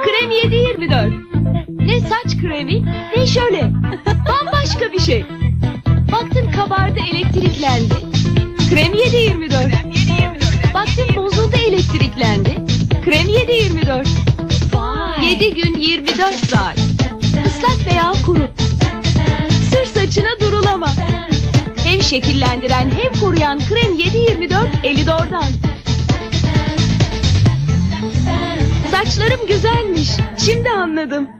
Krem 7/24. Ne saç kremi ne şöyle. Bambaşka bir şey. Baktın kabardı, elektriklendi. Krem 7/24. Baktın bozuldu, elektriklendi. Krem 7/24. 7 gün 24 saat. Islak veya kuru. Sır saçına durulama. Hem şekillendiren hem koruyan krem 7/24 Elidor'dan. Saçlarım güzelmiş. Şimdi anladım.